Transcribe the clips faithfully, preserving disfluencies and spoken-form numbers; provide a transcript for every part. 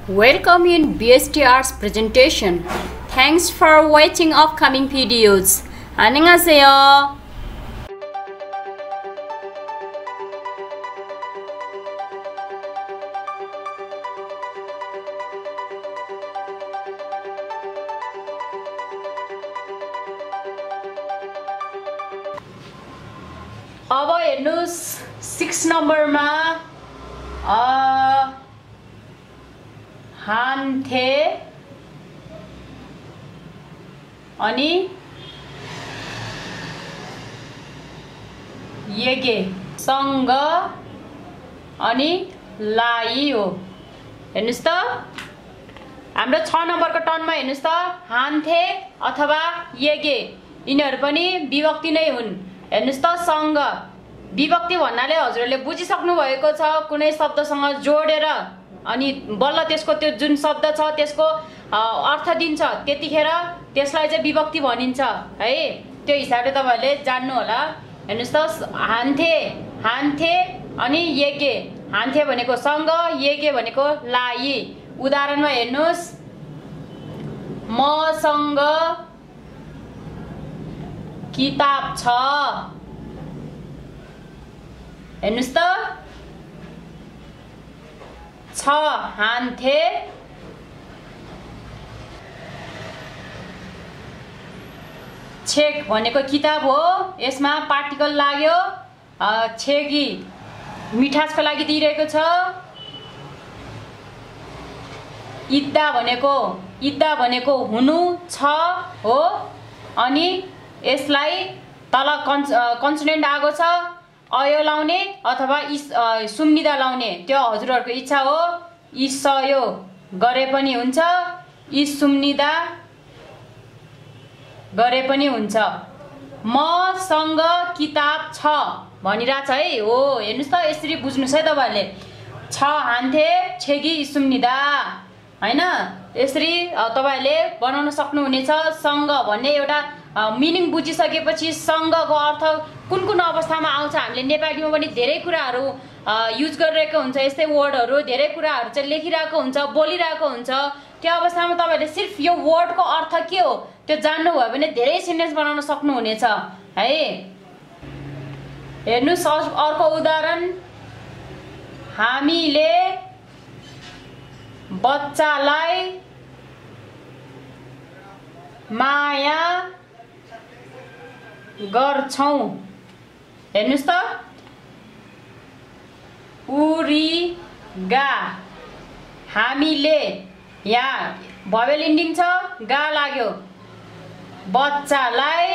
Welcome in B S T Arts presentation. Thanks for watching upcoming videos. 안녕하세요. अब हेर्नुस् six नम्बरमा a हान्थे अनि येगे सँग अनि लाई हो। हेर्नुस् त हाम्रो छ नम्बरको टर्नमा हेर्नुस् त हान्थे अथवा येगे यिनीहरू पनि विभक्ति नै हुन्। हेर्नुस् त सँग विभक्ति भन्नाले हजुरले बुझिसक्नु भएको छ, कुनै शब्दसँग जोडेर अनि बल्ल त्यसको त्यो जुन शब्द छ त्यसको अर्थ दिन्छ, त्यतिखेर त्यसलाई चाहिँ विभक्ति भनिन्छ है। त्यो हिसाबले तपाईहरुले जान्नु होला। हेर्नुस् त हान्थे हान्थे अनि येगे, हान्थे भनेको सँग, येगे भनेको लाई। उदाहरणमा हेर्नुस् मसँग किताब छ। हेर्नुस् त छ हान्थे छेक भनेको किताब हो, यसमा पार्टिकल लाग्यो। छेगी मिठासको लागि दिइरहेको छ। इद्दा भनेको इद्दा भनेको हुनु छ हो, अनि यसलाई तल कन्सोनेन्ट आएको छ, अयो लाउने अथवा इस सुम्निदा लाउने त्यो हजुरहरूको इच्छा हो। इसयो गरे पनि हुन्छ, इस सुम्निदा गरे पनि हुन्छ। मसँग किताब छ भनिरहेछ है हो। हेर्नुस् त यसरी बुझ्नुस् है तपाईहरुले। छ हान्थे छेगी सुम्निदा हैन, यसरी तपाईहरुले बनाउन सक्नुहुनेछ। सँग भन्ने एउटा मिनिङ बुझिसकेपछि सँगको अर्थ कुन कुन अवस्थामा आउँछ, हामीले नेपालीमा पनि धेरै कुराहरू युज गरिरहेको हुन्छ, यस्तै वर्डहरू धेरै कुराहरू चाहिँ लेखिरहेको हुन्छ, बोलिरहेको हुन्छ। त्यो अवस्थामा तपाईहरुले सिर्फ यो वर्डको अर्थ के हो त्यो जान्नुभयो भने धेरै सेन्टेन्स बनाउन सक्नुहुनेछ है। हेर्नुस् अर्को उदाहरण, हामीले बच्चालाई माया गर्छौं। हेर्नुस् त उरीगा हामीले, यहाँ भवेल इन्डिङ छ, गा लाग्यो। बच्चालाई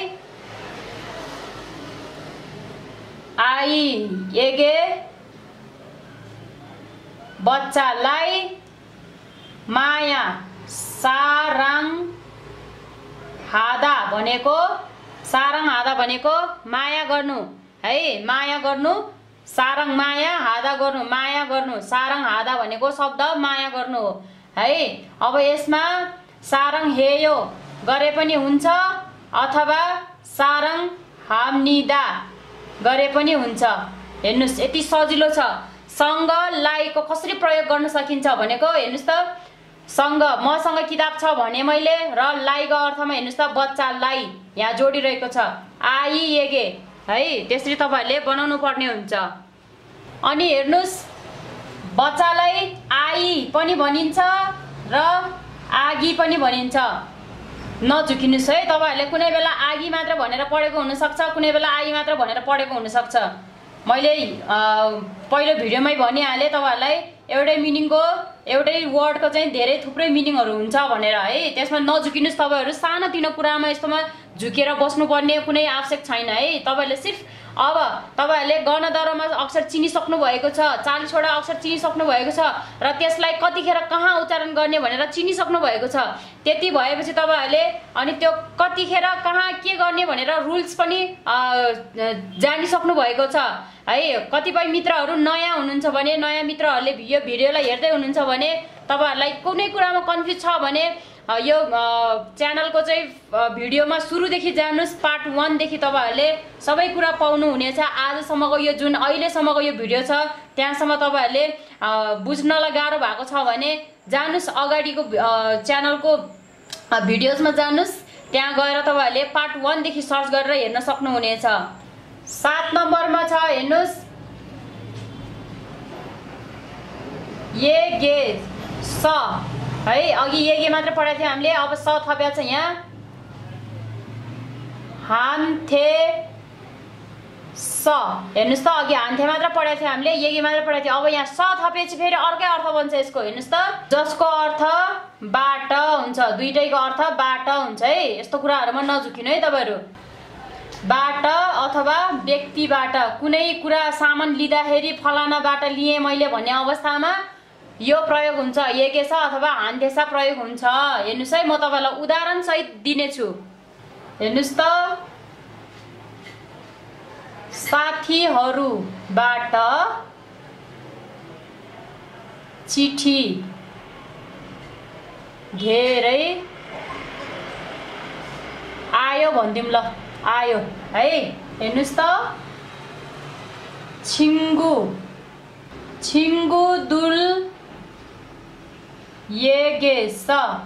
आई एगे, बच्चालाई माया साराङ हादा भनेको, साराङ हादा भनेको माया गर्नु है, माया गर्नु। साराङ माया हादा गर्नु, माया गर्नु। साराङ हादा भनेको शब्द माया गर्नु हो है। अब यसमा साराङ हेयो गरे पनि हुन्छ अथवा साराङ हाम्निदा गरे पनि हुन्छ। हेर्नुस् यति सजिलो छ। सँग लाईको कसरी प्रयोग गर्न सकिन्छ भनेको हेर्नुस् त, सँग मसँग किताब छ भने मैले, र लाईको अर्थमा हेर्नुस् त बच्चालाई यहाँ जोडिरहेको छ, आई एगे है। त्यसरी तपाईहरुले बनाउनु पर्ने हुन्छ। अनि हेर्नुस् बच्चालाई आई पनि भनिन्छ र आगी पनि भनिन्छ। नझुकिनुस् है, तपाईहरुले कुनै बेला आगी मात्र भनेर पढेको हुन सक्छ, कुनै बेला आई मात्र भनेर पढेको हुन सक्छ। मैले पहिलो भिडियोमै भनिहालेँ तपाईहरुलाई, एउटै मिनिङको एउटै वर्डको चाहिँ धेरै थुप्रै मिनिङहरू हुन्छ भनेर है। त्यसमा नझुकिनुस् तपाईहरु, सानोतिनो कुरामा यस्तोमा झुकेर बस्नुपर्ने कुनै आवश्यक छैन है। तपाईहरुले सिर्फ अब तपाईहरुले गणदरमा अक्षर चिनिसक्नु भएको छ, चालीसवटा अक्षर चिनिसक्नु भएको छ र त्यसलाई कतिखेर कहाँ उच्चारण गर्ने भनेर चिनिसक्नु भएको छ। त्यति भएपछि तपाईहरुले अनि त्यो कतिखेर कहाँ के गर्ने भनेर रुल्स पनि जानिसक्नु भएको छ है। कतिपय मित्रहरू नयाँ हुनुहुन्छ भने, नयाँ मित्रहरूले यो भिडियोलाई हेर्दै हुनुहुन्छ भने तपाईहरुलाई कुनै कुरामा कन्फ्युज छ भने यो च्यानलको चाहिँ भिडियोमा सुरुदेखि जानुस्, पार्ट वन देखि तपाईहरुले सबै कुरा पाउनुहुनेछ। आजसम्मको यो जुन अहिलेसम्मको यो भिडियो छ त्यहाँसम्म तपाईहरुले बुझ्नलाई गाह्रो भएको छ भने जानुस् अगाडिको च्यानलको भिडियोजमा जानुस्, त्यहाँ गएर तपाईहरुले पार्ट वन देखि सर्च गरेर हेर्न सक्नुहुनेछ। सात नम्बरमा छ हेर्नुस्, ये गे स है, अघि ये गे मात्र पढाएको थियो हामीले, अब स थपेको छ यहाँ। हान्थे स हेर्नुस् त, अघि हान्थे मात्र पढाएको थियो हामीले, ये गे मात्र पढाएको थियो, अब यहाँ स थपेपछि फेरि अर्कै अर्थ बन्छ यसको। हेर्नुस् त, जसको अर्थ बाट हुन्छ, दुईटैको अर्थ बाट हुन्छ है। यस्तो कुराहरुमा नझुकिनु है तपाईहरु। बाट अथवा व्यक्तिबाट कुनै कुरा सामान लिँदाखेरि फलानाबाट लिए मैले भन्ने अवस्थामा यो प्रयोग हुन्छ, एकेसा अथवा हान्थेसा प्रयोग हुन्छ। हेर्नुस् है, म तपाईलाई उदाहरण सहित दिनेछु। हेर्नुस् त, साथीहरुबाट चिठी धेरै आयो भन्दिम ल, आयो है। हेर्नुस् त, छिङ्गु छिङ्गु दुल येगेस,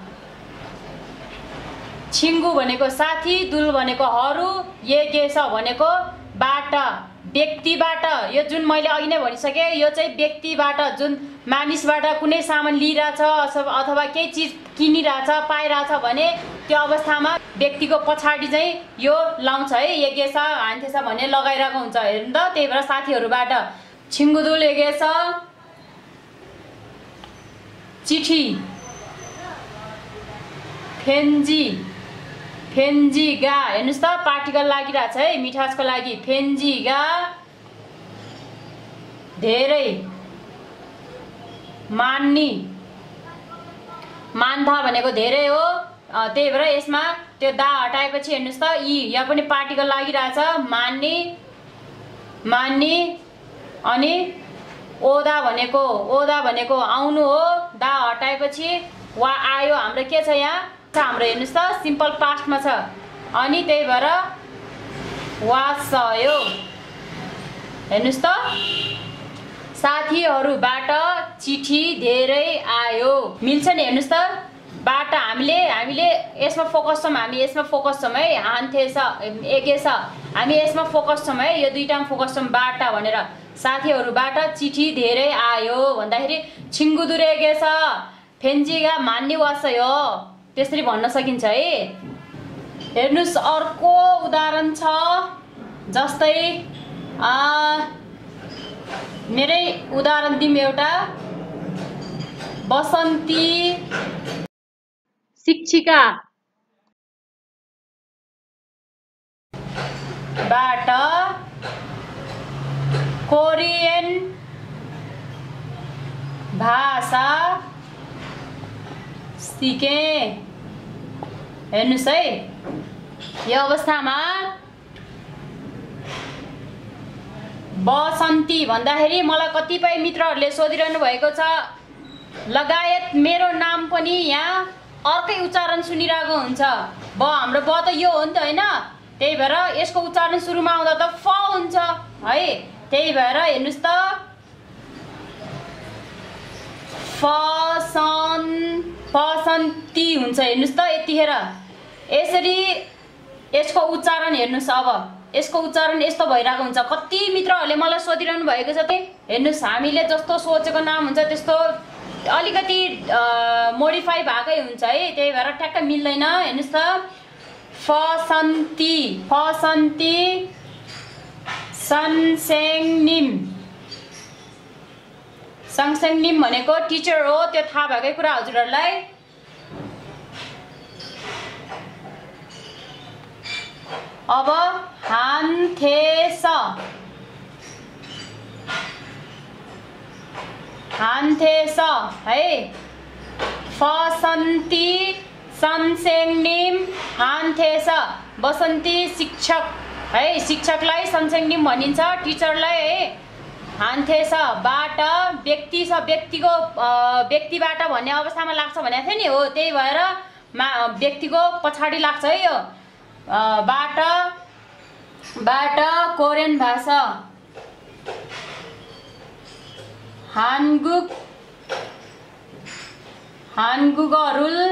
छिङ्गु भनेको साथी, दुल भनेको हरु, येगेस भनेको बाट, व्यक्तिबाट। यो जुन मैले अघि नै भनिसके, यो चाहिँ व्यक्तिबाट, जुन मानिसबाट कुनै सामान लिइराछ अथवा केही चीज किनिराछ पाइराछ भने त्यो अवस्थामा व्यक्तिको पछाडि चाहिँ यो लाउँछ है, एगेस हान्थेस भन्ने लगाइरहेको हुन्छ। हेर्नु त, त्यही भएर साथीहरुबाट छिङ्गुदुल एगेस, चिठी फेन्जी फेन्जीगा। हेर्नुस् त, पार्टिकल लागिरहेछ है मिठासको लागि, फेन्जीगा धेरै मान्नी, मान्था भनेको धेरै हो, त्यही भएर यसमा त्यो दा हटाएपछि हेर्नुस् त, इ यहाँ पनि पार्टिकल लागिरहेछ, मान्नी मान्नी। अनि ओदा भनेको ओदा भनेको आउनु हो, दा हटाएपछि वा आयो। हाम्रो के छ यहाँ, हाम्रो हेर्नुस् त सिम्पल पास्टमा छ, अनि त्यही भएर वासयो। हेर्नुस् त, साथीहरुबाट चिठी धेरै आयो, मिल्छ नि। हेर्नुस् त, बाट हामीले हामीले यसमा फोकस छौं, हामी यसमा फोकस छौं है, हान्थेस एगेस हामी यसमा फोकस छौं है, यो दुईटामा फोकस छौं बाट भनेर। साथीहरुबाट चिठी धेरै आयो भन्दाखेरि छिङ्गुदुल एगेस फेन्जीगा मान्नी वासयो, त्यसरी भन्न सकिन्छ है। हेर्नुस्, अर्को उदाहरण छ, जस्तै आ मेरै उदाहरण दिम एउटा, बसन्ती शिक्षिका बाट कोरियन भाषा सिके। हेर्नुस् है, यो अवस्थामा बसन्ती भन्दाखेरि मलाई कतिपय मित्रहरूले सोधिरहनु भएको छ, लगायत मेरो नाम पनि यहाँ अर्कै उच्चारण सुनिरहेको हुन्छ। ब हाम्रो ब त यो हो नि त हैन, त्यही भएर यसको उच्चारण सुरुमा आउँदा त फ हुन्छ है। त्यही भएर हेर्नुस् त, फसन फसन्ती हुन्छ। हेर्नुस् त, यतिखेर यसरी यसको उच्चारण हेर्नुस्, अब यसको उच्चारण यस्तो भइरहेको हुन्छ। कति मित्रहरूले मलाई सोधिरहनु भएको छ, हेर्नुस् हामीले जस्तो सोचेको नाम हुन्छ त्यस्तो अलिकति मोडिफाई भएकै हुन्छ है, त्यही भएर ठ्याक्क मिल्दैन। हेर्नुस् त, फसन्ती फसन्ती सनसेङनिम, सङसेङनिम भनेको टिचर हो, त्यो थाहा भएकै कुरा हजुरहरूलाई। अब हान्थेस हान्थेस है, फसन्ती सनसेङनिम हान्थेस, बसन्ती शिक्षक है, शिक्षकलाई सनसेङनिम भनिन्छ, टिचरलाई है हान्थेस। बाट व्यक्ति छ, व्यक्तिको व्यक्तिबाट भन्ने अवस्थामा लाग्छ भनेको थियो नि, हो त्यही भएर मा व्यक्तिको पछाडि लाग्छ है यो बाट। बाट कोरियन भाषा हानगुक हानगुगरुल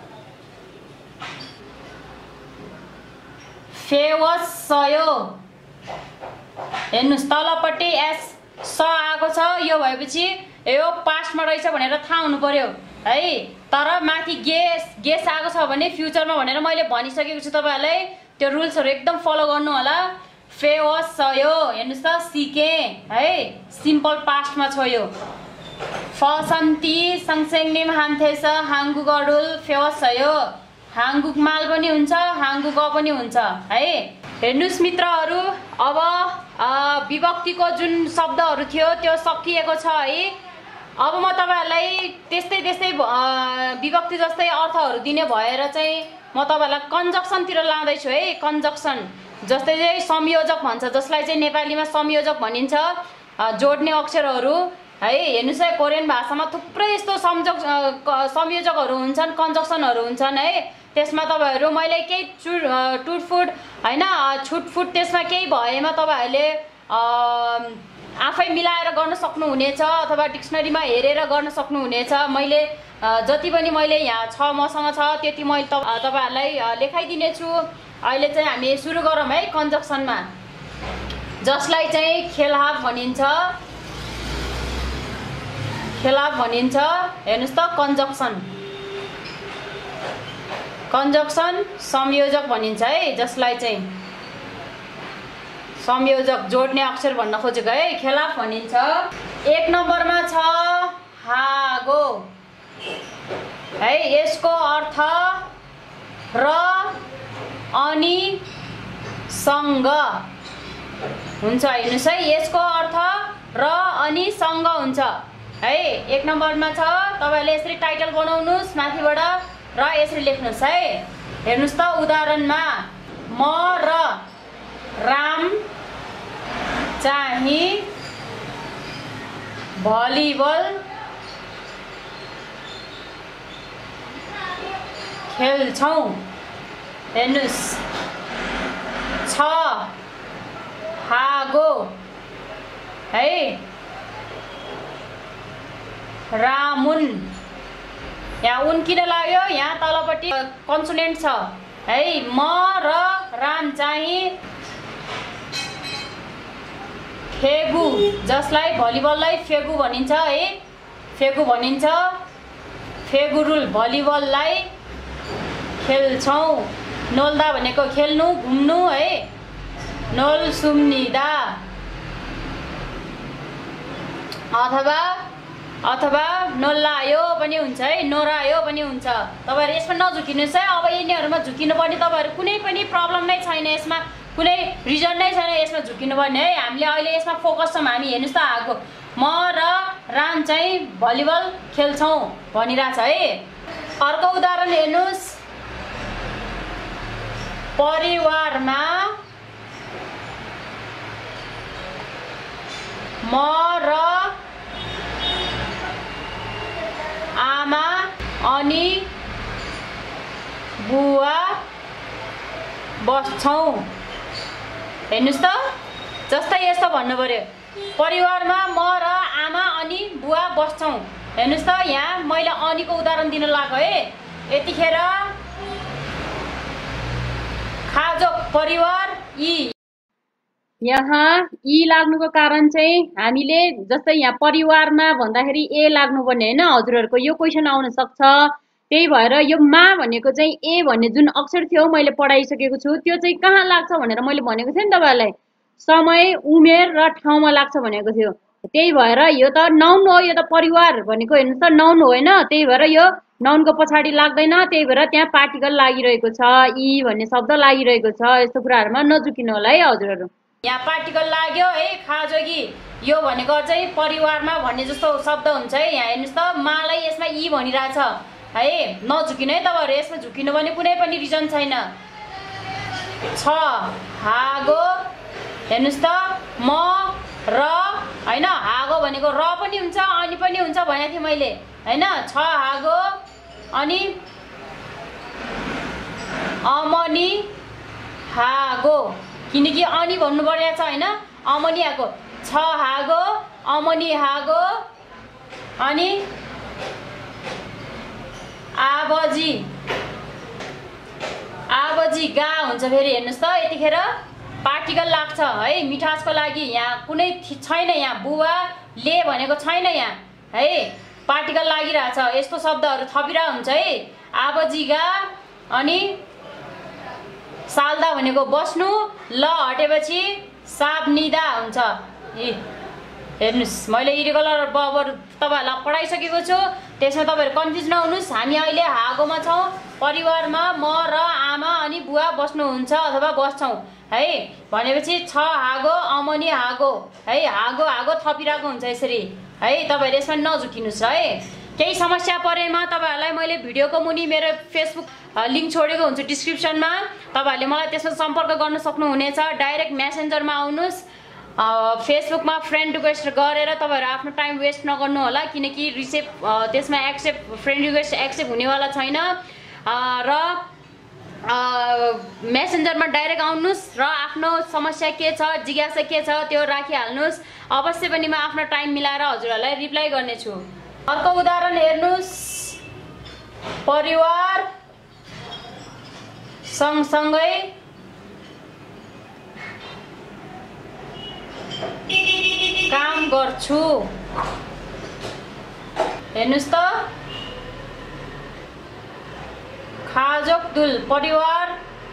फेवसयो। हेर्नुहोस् तलपट्टि एस स आएको छ, यो भएपछि यो पास्टमा रहेछ भनेर थाहा हुनु पर्यो है। तर माथि गेस गेस आएको छ भने फ्युचरमा भनेर मैले भनिसकेको छु तपाईँहरूलाई, त्यो रुल्सहरू एकदम फलो गर्नु होला। फेवसयो हेर्नुहोस् त सिके है, सिम्पल पास्टमा छ यो। फसन्ती सँगसँगै हान्थेछ हाङ्गुगरुल फेवसयो। हाङ्गुक माल पनि हुन्छ, हाङ्गुग पनि हुन्छ है। हेर्नुहोस् मित्रहरू, अब विभक्तिको जुन शब्दहरू थियो त्यो सकिएको छ है। अब म तपाईँहरूलाई त्यस्तै त्यस्तै विभक्ति जस्तै अर्थहरू दिने भएर चाहिँ म तपाईँहरूलाई कन्जक्सनतिर लाँदैछु है। कन्जक्सन जस्तै चाहिँ संयोजक भन्छ, जसलाई चाहिँ नेपालीमा संयोजक भनिन्छ, जोड्ने अक्षरहरू है। हेर्नुहोस् है, कोरियन भाषामा थुप्रै यस्तो संयोजक संयोजकहरू हुन्छन्, कन्जक्सनहरू हुन्छन् है। त्यसमा तपाईँहरू मैले केही चु टुटफुट होइन छुटफुट त्यसमा केही भएमा तपाईँहरूले आफै मिलाएर गर्न सक्नुहुनेछ अथवा डिक्सनरीमा हेरेर गर्न सक्नुहुनेछ। मैले जति पनि मैले यहाँ छ मसँग छ त्यति मैले तपाईँहरूलाई लेखाइदिनेछु। अहिले चाहिँ हामी सुरु गरौँ है कन्जक्सनमा, जसलाई चाहिँ खेलहाफ भनिन्छ। खेलहाफ भनिन्छ। हेर्नुहोस् त कन्जक्सन कन्जक्सन संयोजक भनिन्छ है, जसलाई चाहिँ संयोजक जोड्ने अक्षर भन्न खोजेको है, खेलहाफ भनिन्छ। एक नम्बरमा छ हागो है। यसको अर्थ र अनि सँग हुन्छ। हेर्नुहोस् है, यसको अर्थ र अनि सँग हुन्छ है। एक नम्बरमा छ, तपाईँहरूले यसरी टाइटल बनाउनुहोस् माथिबाट र यसरी लेख्नुहोस् है। हेर्नुहोस् त उदाहरणमा म र राम चाहिँ भलिबल खेल्छौँ। हेर्नुहोस् छ हागो है, रामुन। यहाँ उन किन लाग्यो? यहाँ तलपट्टि कन्सोनेन्ट छ है। म र राम चाहिँ फेगु, जसलाई भलिबललाई फेगु भनिन्छ है, फेगु भनिन्छ। फेगुरुल भलिबललाई खेल्छौँ। नोल्दा भनेको खेल्नु घुम्नु है। नोल सुम्निदा अथवा अथवा नोल्लायो पनि हुन्छ है, नोरायो पनि हुन्छ। तपाईँहरू यसमा नझुकिनुहोस् है। अब यिनीहरूमा झुकिनु पर्ने तपाईँहरू कुनै पनि प्रब्लम नै छैन, यसमा कुनै रिजन नै छैन यसमा झुकिनुपर्ने है। हामीले अहिले यसमा फोकस छौँ हामी। हेर्नुहोस् त आएको म र राम चाहिँ भलिबल खेल्छौँ भनिरहेछ है। अर्को उदाहरण हेर्नुहोस्, परिवारमा म र आमा अनि बुवा बस्छौँ। हेर्नुहोस् त, जस्तै यस्तो भन्नु पर्यो, परिवारमा म र आमा अनि बुवा बस्छौँ। हेर्नुहोस् त, यहाँ मैले अनिको उदाहरण दिन लाग्यो है। यतिखेर खाजोक परिवार इ, यहाँ इ लाग्नुको कारण चाहिँ हामीले जस्तै यहाँ परिवारमा भन्दाखेरि ए लाग्नुपर्ने होइन हजुरहरूको, यो क्वेसन आउन सक्छ। त्यही भएर यो मा भनेको चाहिँ ए भन्ने जुन अक्षर थियो मैले पढाइसकेको छु, त्यो चाहिँ कहाँ लाग्छ भनेर मैले भनेको थिएँ नि तपाईँहरूलाई, समय उमेर र ठाउँमा लाग्छ भनेको थियो। त्यही भएर यो त नाउन हो, यो त परिवार भनेको हेर्नुहोस् त नाउन होइन। त्यही भएर यो नाउनको पछाडि लाग्दैन, त्यही भएर त्यहाँ पार्टिकल लागिरहेको छ, इ भन्ने शब्द लागिरहेको छ। यस्तो कुराहरूमा नझुकिनु होला है हजुरहरू। यहाँ पार्टिकल लाग्यो है, खाजोगी यो भनेको चाहिँ परिवारमा भन्ने जस्तो शब्द हुन्छ है। यहाँ हेर्नुहोस् त, मालाई यसमा इ भनिरहेछ है, नझुकिनु है तपाईँहरू। यसमा झुकिनु भने कुनै पनि रिजन छैन। छ हागो, हेर्नुहोस् त म र होइन, हागो भनेको र पनि हुन्छ अनि पनि हुन्छ भनेको थिएँ मैले होइन। छ हागो अनि अमनी हागो, किनकि अनि भन्नु परेको छ होइन, अमनी आएको। छ हागो अमनी हागो अनि आबजी आबजी गा हुन्छ फेरि हेर्नुहोस् त यतिखेर पार्टिकल लाग्छ है मिठासको लागि यहाँ कुनै छैन यहाँ बुवा ले भनेको छैन यहाँ है पार्टिकल लागिरहेछ यस्तो शब्दहरू थपिरा हुन्छ है आबजीगा अनि साल्दा भनेको बस्नु ल हटेपछि साप निदा हुन्छ ए हेर्नुहोस् मैले इरेगुलर बबर तपाईँहरूलाई पढाइसकेको छु त्यसमा तपाईँहरू कन्फ्युज नहुनुहोस् हामी अहिले हागोमा छौँ परिवारमा म र आमा अनि बुवा बस्नुहुन्छ अथवा बस्छौँ है भनेपछि छ हागो अमनी हागो है हागो हागो थपिरहेको हुन्छ यसरी है तपाईँहरू यसमा नझुकिनुहोस् है केही समस्या परेमा तपाईँहरूलाई मैले भिडियोको मुनि मेरो फेसबुक लिङ्क छोडेको हुन्छ डिस्क्रिप्सनमा तपाईँहरूले मलाई त्यसमा सम्पर्क गर्न सक्नुहुनेछ डाइरेक्ट मेसेन्जरमा आउनुहोस् फेसबुकमा फ्रेन्ड रिक्वेस्ट गरेर तपाईँहरू आफ्नो टाइम वेस्ट नगर्नु होला किनकि रिसेप त्यसमा एक्सेप्ट फ्रेन्ड रिक्वेस्ट एक्सेप्ट हुनेवाला छैन र मेसेन्जरमा डाइरेक्ट आउनुहोस् र आफ्नो समस्या के छ जिज्ञासा के छ त्यो राखिहाल्नुहोस् अवश्य पनि म आफ्नो टाइम मिलाएर हजुरहरूलाई रिप्लाई गर्नेछु अर्को उदाहरण हेर्नुहोस् परिवार सँगसँगै काम गर्छु हेर्नुहोस् त खाजोकदुल परिवार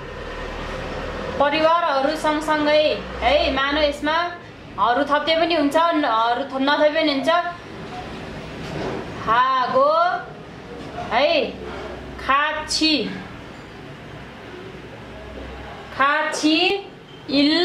परिवारहरू सँगसँगै है मानव यसमा हरू थप्दै पनि हुन्छ हरू नथपे पनि हुन्छ हागो है खाछि खाछि इल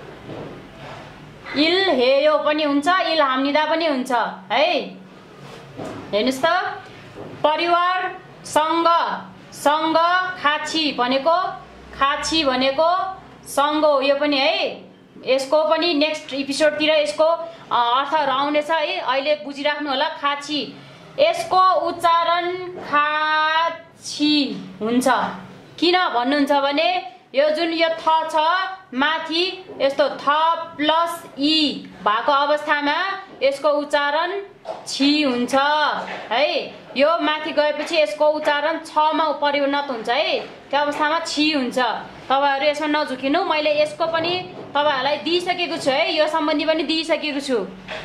इल हेयो पनि हुन्छ इल हाम्निदा पनि हुन्छ है हेर्नुहोस् त परिवार सँग सँग खाछि भनेको खाछि भनेको सँग हो यो पनि है यसको पनि नेक्स्ट एपिसोडतिर यसको अर्थहरू आउनेछ है अहिले बुझिराख्नु होला खाछि यसको उच्चारण खाछि हुन्छ किन भन्नुहुन्छ भने यो जुन यो थ छ माथि यस्तो थ प्लस इ भएको अवस्थामा यसको उच्चारण छि हुन्छ है यो माथि गएपछि यसको उच्चारण छ मा परिणत हुन्छ है त्यो अवस्थामा छि हुन्छ तपाईहरु यसमा नझुकिनु मैले यसको पनि तपाईहरुलाई दिइसकेको छु है यो सम्बन्धी पनि दिइसकेको छु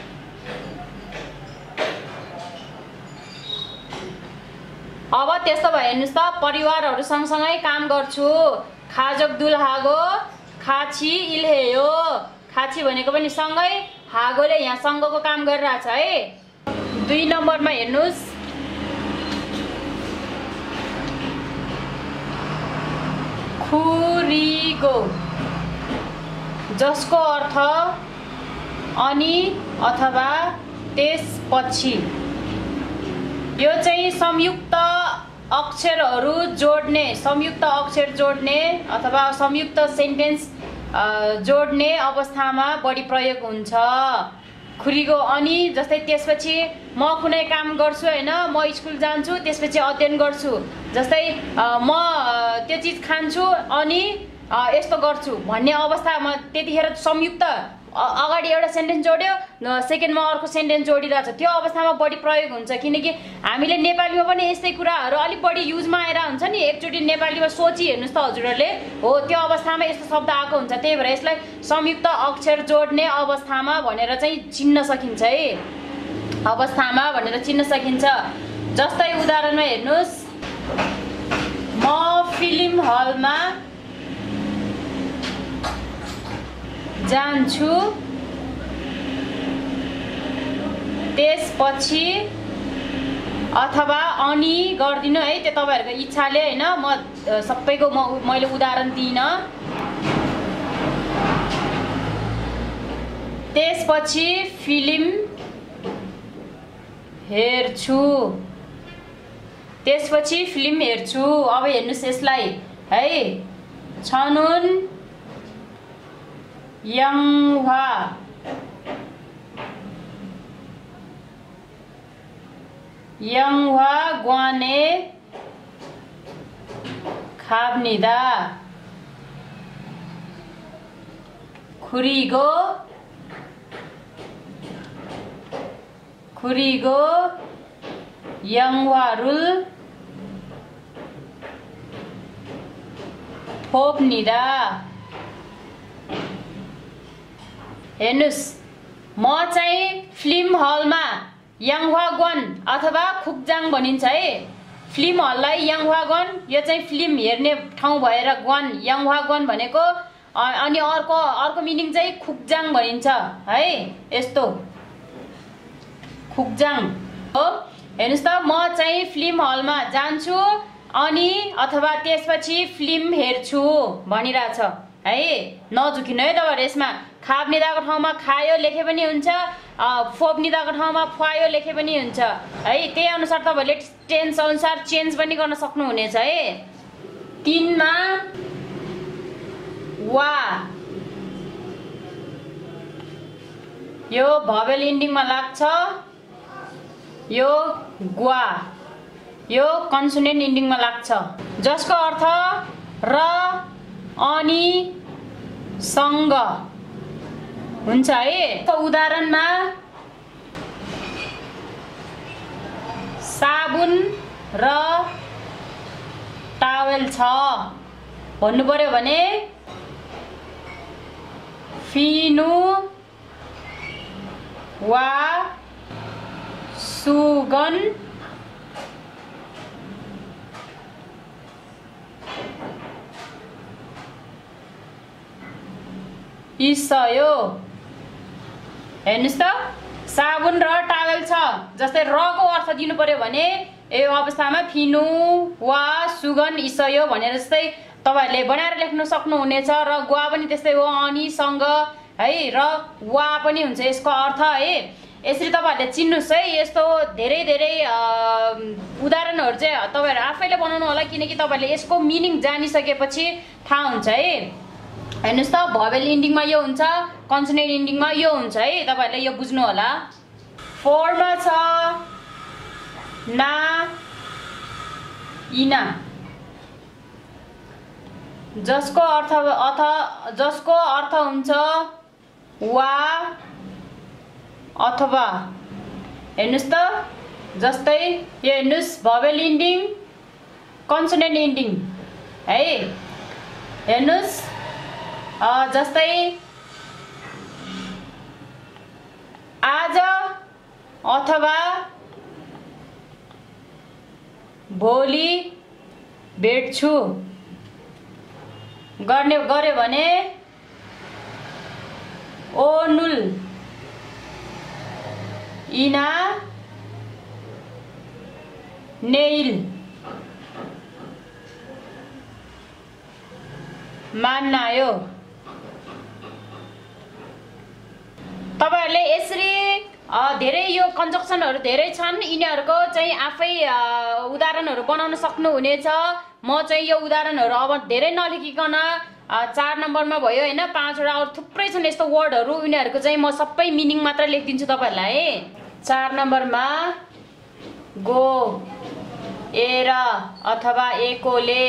अब त्यस्तो भयो हेर्नुस् त परिवारहरु सँगसँगै काम गर्छु खाजक दुल हागो खाछि इल्हेयो खाछि भनेको पनि सँगै हागोले यहाँ सँगको काम गरिरहेछ है दुई नम्बरमा हेर्नुस् खुरीगो जसको अर्थ अनि अथवा त्यसपछि यो चाहिँ संयुक्त अक्षरहरू जोड्ने संयुक्त अक्षर जोड्ने अथवा संयुक्त सेन्टेन्स जोड्ने अवस्थामा बढी प्रयोग हुन्छ खुरीगो अनि जस्तै त्यसपछि म कुनै काम गर्छु हैन म स्कुल जान्छु त्यसपछि अध्ययन गर्छु जस्तै म त्यो चीज खान्छु अनि यस्तो गर्छु भन्ने अवस्थामा त्यतिखेर संयुक्त अगाडि एउटा सेन्टेन्स जोड्यो सेकेन्डमा अर्को सेन्टेन्स जोडिरहेछ त्यो अवस्थामा बढी प्रयोग हुन्छ किनकि हामीले नेपालीमा पनि यस्तै कुराहरू अलिक बढी युजमा आएर हुन्छ नि एकचोटि नेपालीमा सोची हेर्नुस् त हजुरहरूले हो त्यो अवस्थामा यस्तो शब्द आएको हुन्छ त्यही भएर यसलाई संयुक्त अक्षर जोड्ने अवस्थामा भनेर चाहिँ चिन्न सकिन्छ है अवस्थामा भनेर चिन्न सकिन्छ जस्तै उदाहरणमा हेर्नुस् म फिल्म हलमा जान्छु त्यसपछि अथवा अनि गर्दिनु है त्यो तपाईहरुको इच्छाले हैन म सबैको म मैले उदाहरण दिन त्यसपछि फिल्म हेर्छु त्यसपछि फिल्म हेर्छु अब हेर्नुस् यसलाई है छनुन यङवा यङवा ग्वाने खाब्निदा खुरीगो खुरीगो यङवा रुल फोप्निदा। हेर्नुस्, म चाहिँ फिल्म हलमा याङह्वागन अथवा खुक्जाङ भनिन्छ है। फिल्म हललाई याङह्वागन, यो चाहिँ फिल्म हेर्ने ठाउँ भएर ग्वान, याङह्वागन भनेको, अनि अर्को अर्को मिनिङ चाहिँ खुक्जाङ भनिन्छ है। यस्तो खुक्जाङ हो। हेर्नुस् त, म चाहिँ फिल्म हलमा जान्छु अनि अथवा त्यसपछि फिल्म हेर्छु भनिरहेछ है। नझुकिनु है तपाईँहरू। यसमा खाप निदाको ठाउँमा खायो लेखे पनि हुन्छ, फोप निदाको ठाउँमा खुवायो लेखे पनि हुन्छ है। त्यही अनुसार तपाईँहरूले टेन्स अनुसार चेन्ज पनि गर्न सक्नुहुनेछ है। तीनमा वा, यो भवेल इन्डिङमा लाग्छ, यो ग्वा, यो कन्सोनेन्ट इन्डिङमा लाग्छ, जसको अर्थ र अनि सँग हुन्छ है। त उदाहरणमा साबुन र टावेल छ भन्नु पर्यो भने फिनु वा सुगन इसयो। हेर्नुस् त, साबुन र टावेल छ, जस्तै र को अर्थ दिनु पर्यो भने यो अवस्थामा फिनु वा सुगन इसयो भनेर जस्तै तपाईहरुले बनाएर लेख्न सक्नुहुनेछ। र ग्वा पनि त्यस्तै हो, अनिसँग है, र वा पनि हुन्छ यसको अर्थ है। यसरी तपाईहरुले चिन्नुस् है। यस्तो धेरै धेरै उदाहरणहरु चाहिँ तपाईहरु आफैले बनाउनु होला, किनकि तपाईहरुले यसको मिनिङ जानिसकेपछि थाहा हुन्छ है। हेर्नुस् त, भवेल इन्डिङमा यो हुन्छ, कन्सोनेन्ट इन्डिङमा यो हुन्छ है। तपाईहरुले यो बुझ्नु होला। फोरमा छ ना इना, जसको अर्थ अथ जसको अर्थ हुन्छ वा अथवा। हेर्नुस् त, जस्तै यो हेर्नुस्, भवेल इन्डिङ, कन्सोनेन्ट इन्डिङ है। हेर्नुस्, जस्तै आज अथवा भोलि भेट्छु गर्ने गर्यो भने ओनुल इना नेइल मान्नायो। तपाईहरुले यसरी धेरै यो कन्जक्सनहरु धेरै छन्, यिनीहरुको चाहिँ आफै उदाहरणहरु बनाउन सक्नुहुनेछ। म चाहिँ यो उदाहरणहरु अब धेरै नलेखिकन चार नम्बरमा भयो हैन, पाँचवटा अरु थुप्रै छन् यस्तो वर्डहरु, यिनीहरुको चाहिँ म सबै मिनिङ मात्र लेखिदिन्छु तपाईहरुलाई। चार नम्बरमा गो, एर अथवा एकोले।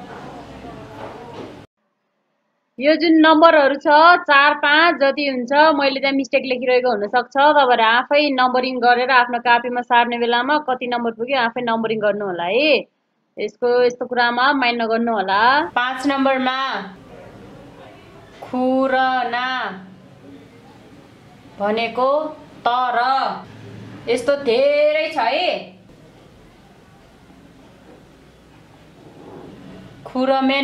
यो जुन नम्बरहरु छ चार पाँच जति हुन्छ, मैले त्यहाँ मिस्टेक लेखिरहेको हुन सक्छ। तपाईहरु आफै नम्बरिङ गरेर आफ्नो कापीमा सार्ने बेलामा कति नम्बर पुग्यो आफै नम्बरिङ गर्नु होला है। यसको यस्तो कुरामा माइन्ड नगर्नु होला। पाँच नम्बरमा खुरना भनेको तर, यस्तो धेरै छ है। खुरमेन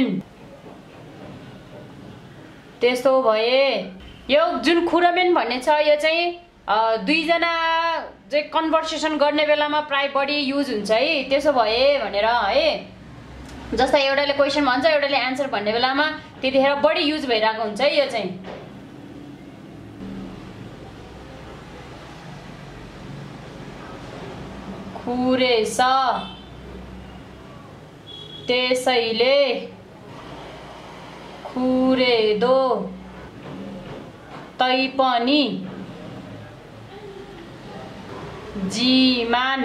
त्यस्तो भए। यो जुन खुरमेन भन्ने छ, यो चाहिँ दुईजना चाहिँ कन्भर्सेसन गर्ने बेलामा प्राय बढी युज हुन्छ है। त्यसो भए भनेर है, जस्तै एउटाले क्वेसन भन्छ एउटाले एन्सर भन्ने बेलामा त्यतिखेर बढी युज भइरहेको हुन्छ है यो चाहिँ। खुरेस त्यसैले, खुरेदो तैपनि, जीमान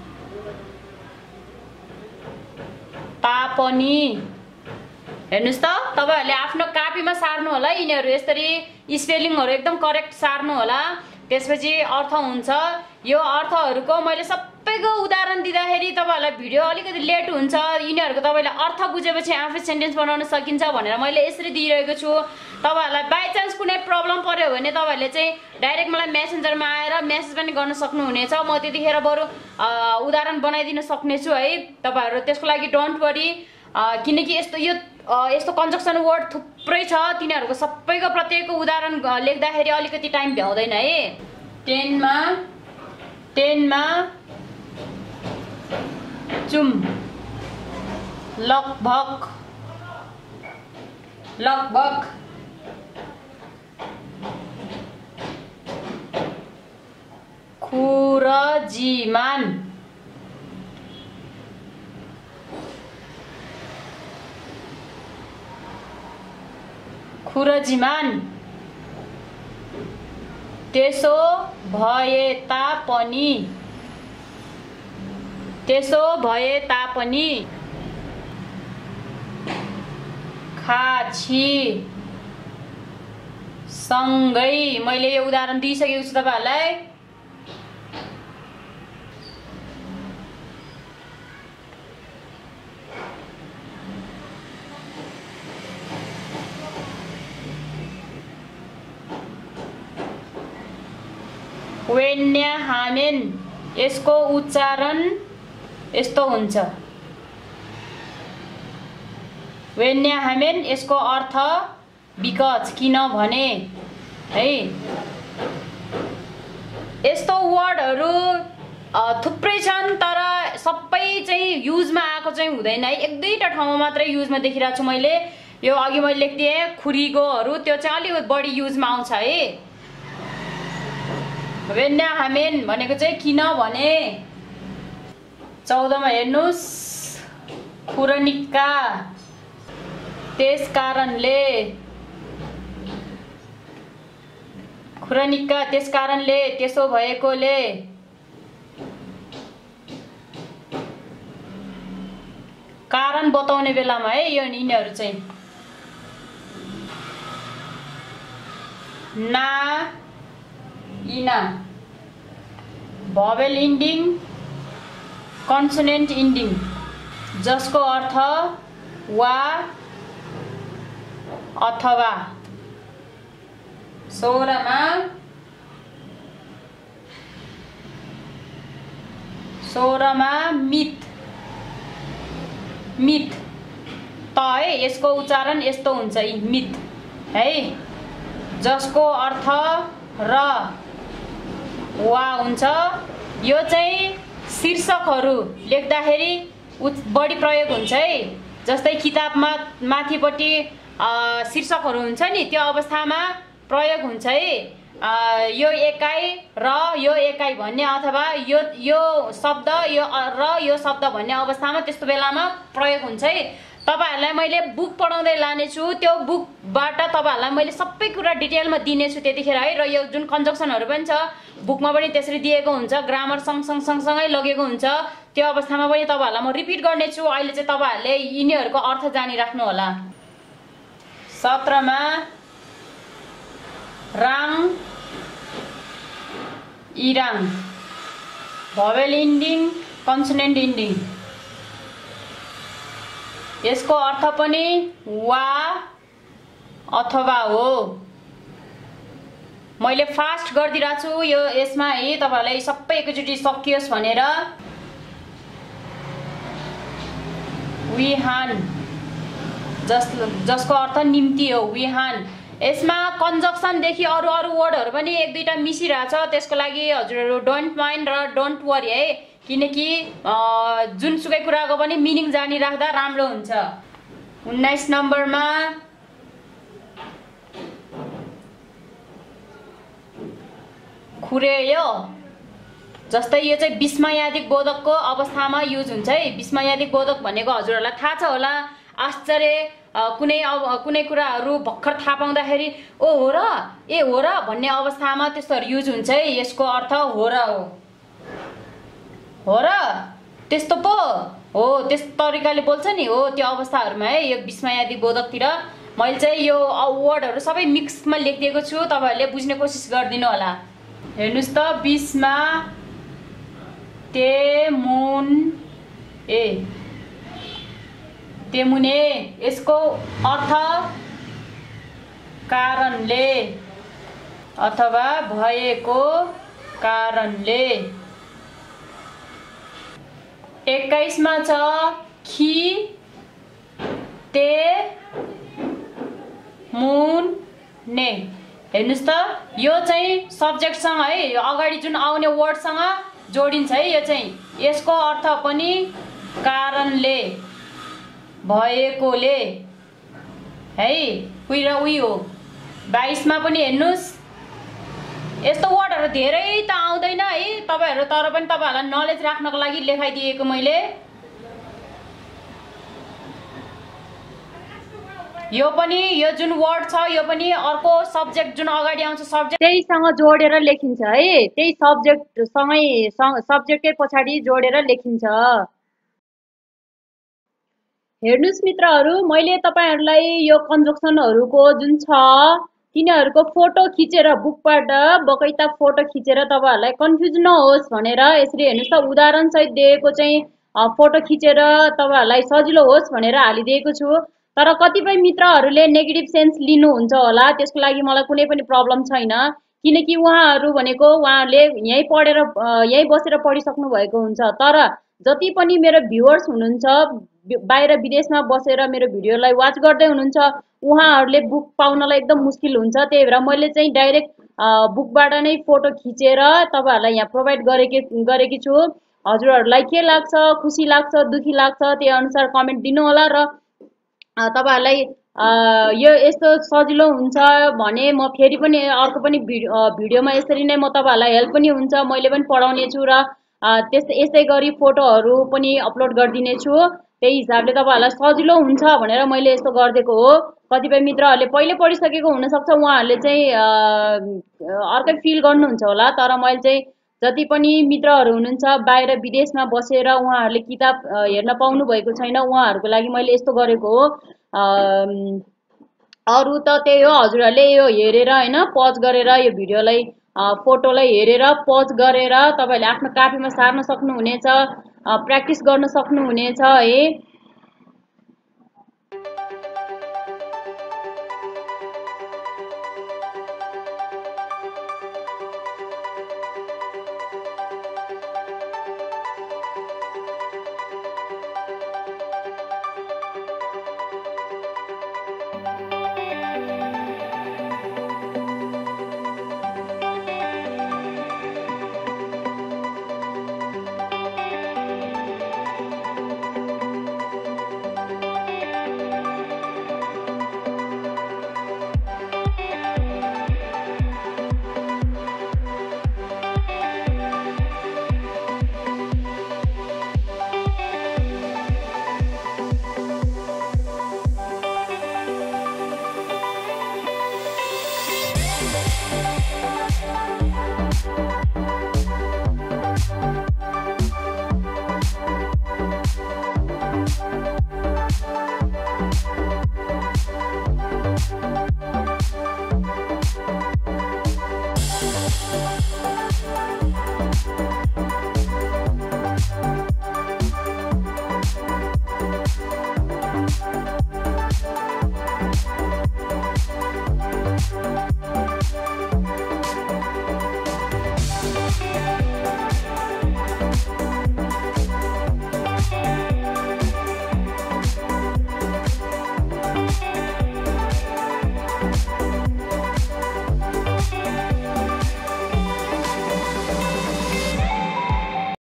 तापनि। हेर्नुस् त, तपाईहरुले आफ्नो कापीमा सार्नु होला। यिनीहरु यसरी स्पेलिङहरु एकदम करेक्ट सार्नु होला। त्यसपछि अर्थ हुन्छ। यो अर्थहरूको मैले सबैको उदाहरण दिँदाखेरि तपाईँहरूलाई भिडियो अलिकति लेट हुन्छ। यिनीहरूको तपाईँले अर्थ बुझेपछि आफै सेन्टेन्स बनाउन सकिन्छ भनेर मैले यसरी दिइरहेको छु। तपाईँहरूलाई बाई चान्स कुनै प्रब्लम पर्यो भने तपाईँहरूले चाहिँ डाइरेक्ट मलाई मेसेन्जरमा आएर मेसेज पनि गर्न सक्नुहुनेछ। म त्यतिखेर बरु उदाहरण बनाइदिन सक्नेछु है। तपाईँहरू त्यसको लागि डोन्ट वरी, किनकि यस्तो यो यस्तो कन्जक्सन वर्ड थुप्रै छ, तिनीहरूको सबैको प्रत्येकको उदाहरण लेख्दाखेरि अलिकति टाइम भ्याउँदैन है। टेनमा टेनमा चुम, लगभग लगभग, खुरजिमान, खुरजिमान, त्यसो भए तापनि, त्यसो भए तापनि, खाछि सँगै। मैले यो उदाहरण दिइसकेको छु तपाईहरुलाई। वेन्याहामेन, यसको उच्चारण यस्तो हुन्छ। वेन्याहामेन, यसको अर्थ बिकज, किनभने है। यस्तो वर्डहरू थुप्रै छन् तर सबै चाहिँ युजमा आएको चाहिँ हुँदैन है। एक दुईटा ठाउँमा मात्रै युजमा देखिरहेको छु मैले। यो अघि मैले लेख्दिएँ खुरीगोहरू, त्यो चाहिँ अलिक बढी युजमा आउँछ है। वेन्याहामेन भनेको चाहिँ किनभने। चौधमा हेर्नुहोस्, खुरनिक्का, त्यस कारणले, खुरनिक्का त्यस कारणले, त्यसो भएकोले। कारण बताउने बेलामा है यो यिनीहरू चाहिँ। ना, इना, भवेल इन्डिङ, कन्सोनेन्ट इन्डिङ, जसको अर्थ वा अथवा। सोह्रमा सोह्रमा मिथ, मिथ त है, यसको उच्चारण यस्तो हुन्छ मिथ है, जसको अर्थ र वा हुन्छ। यो चाहिँ शीर्षकहरू लेख्दाखेरि बढी प्रयोग हुन्छ है। जस्तै किताबमा माथिपट्टि शीर्षकहरू हुन्छ नि, त्यो अवस्थामा प्रयोग हुन्छ है। यो एकाइ र यो एकाइ भन्ने, अथवा यो यो शब्द यो र यो शब्द भन्ने अवस्थामा त्यस्तो बेलामा प्रयोग हुन्छ है। तपाईहरुलाई मैले बुक पढाउँदै लानेछु, त्यो बुकबाट तपाईहरुलाई मैले सबै कुरा डिटेलमा दिनेछु त्यतिखेर है। र यो जुन कन्जक्सनहरू पनि छ बुकमा पनि त्यसरी दिएको हुन्छ, ग्रामर सँगसँग सँगसँगै लगेको हुन्छ। त्यो अवस्थामा पनि तपाईहरुलाई म रिपिट गर्नेछु। अहिले चाहिँ तपाईहरुले यिनीहरूको अर्थ जानिराख्नु होला। सत्रमा राङ, इराङ, भवेल इन्डिङ, कन्सोनेन्ट इन्डिङ, यसको अर्थ पनि वा अथवा हो। मैले फास्ट गरिदिरहेको छु यो यसमा है, तपाईहरुलाई सबै एकैचोटि सकियोस् भनेर। विहान, जस जसको अर्थ निम्ति हो, विहान। यसमा कन्जक्सनदेखि अरू अरू वर्डहरू पनि एक दुईटा मिसिरहेछ, त्यसको लागि हजुरहरू डोन्ट माइन्ड र डोन्ट वरी है, किनकि जुनसुकै कुराको पनि मिनिङ जानिराख्दा राम्रो हुन्छ। उन्नाइस नम्बरमा खुरेयो, जस्तै यो चाहिँ विस्मयादिक बोधकको अवस्थामा युज हुन्छ है। विस्मयादिक बोधक भनेको हजुरहरूलाई थाहा छ होला, आश्चर्य कुनै कुनै कुराहरू भर्खर थाहा पाउँदाखेरि ओ हो र, ए हो र भन्ने अवस्थामा त्यस्तोहरू युज हुन्छ है। यसको अर्थ हो र हो, हो र त्यस्तो पो हो, त्यस तरिकाले बोल्छ नि हो, त्यो अवस्थाहरूमा है। यो विस्मयादिक बोधकतिर मैले चाहिँ यो वर्डहरू सबै मिक्समा लेखिदिएको छु, तपाईहरुले बुझ्ने कोसिस गरिदिनु होला। हेर्नुस् त बीसमा तेमुन ए तेमुने यसको अर्थ कारणले अथवा भएको कारणले। एक्काइसमा छ खी ते मुन ने। हेर्नुस् त यो चाहिँ सब्जेक्टसँग है अगाडि जुन आउने वर्डसँग जोडिन्छ है। यो चाहिँ यसको अर्थ पनि कारणले भएकोले है उही र उही हो। बाइसमा पनि हेर्नुस् यस्तो वर्डहरू धेरै त आउँदैन है तपाईहरु, तर पनि तपाईहरुलाई नलेज राख्नको लागि लेखाइदिएको मैले। यो पनि यो जुन वर्ड छ यो पनि अर्को सब्जेक्ट जुन अगाडि आउँछ सब्जेक्ट त्यहीसँग जोडेर लेखिन्छ है। त्यही सब्जेक्ट सँगै सब्जेक्टकै पछाडि जोडेर लेखिन्छ। हेर्नुस् मित्रहरू, मैले तपाईहरुलाई यो कन्जक्सनहरुको जुन छ तिनीहरुको फोटो खिचेर बुकबाट बकैता फोटो खिचेर तपाईहरुलाई कन्फ्युज नहोस् भनेर यसरी हेर्नुस् त उदाहरण सहित दिएको चाहिँ फोटो खिचेर तपाईहरुलाई सजिलो होस् भनेर हालिदिएको छु। तर कतिपय मित्रहरूले नेगेटिभ सेन्स लिनुहुन्छ होला, त्यसको लागि मलाई कुनै पनि प्रब्लम छैन, किनकि उहाँहरू भनेको उहाँहरूले यही पढेर यही बसेर पढिसक्नु भएको हुन्छ। तर जति पनि मेरो भ्युअर्स हुनुहुन्छ बाहिर विदेशमा बसेर मेरो भिडियोलाई वाच गर्दै हुनुहुन्छ उहाँहरूले बुक पाउनलाई एकदम मुस्किल हुन्छ। त्यही भएर मैले चाहिँ डाइरेक्ट बुकबाट नै फोटो खिचेर तपाईहरुलाई यहाँ प्रोभाइड गरेकी गरेकी छु। हजुरहरूलाई के लाग्छ, खुसी लाग्छ, दुखी लाग्छ त्यही अनुसार कमेन्ट दिनु होला र तपाईहरुलाई यो यस्तो सजिलो हुन्छ भने म फेरि पनि अर्को पनि भिडियोमा यसरी नै म तपाईहरुलाई हेल्प पनि हुन्छ, मैले पनि पढाउने छु र त्यस्तै यस्तै गरी फोटोहरू पनि अपलोड गरिदिने छु। त्यही हिसाबले तपाईहरुलाई सजिलो हुन्छ भनेर मैले यस्तो गरिदिएको हो। कतिपय मित्रहरूले पहिले पढिसकेको हुन सक्छ, उहाँहरूले चाहिँ अर्कै फिल गर्नुहुन्छ होला, तर मैले चाहिँ जति पनि मित्रहरू हुनुहुन्छ बाहिर विदेशमा बसेर उहाँहरूले किताब हेर्न पाउनु भएको छैन उहाँहरूको लागि मैले यस्तो गरेको हो। अरु त त्यही हो, हजुरहरूले यो हेरेर हैन पज गरेर यो भिडियोलाई फोटोलाई हेरेर पज गरेर तपाईहरुले आफ्नो कापीमा सार्न सक्नुहुनेछ, प्र्याक्टिस गर्न सक्नुहुनेछ है।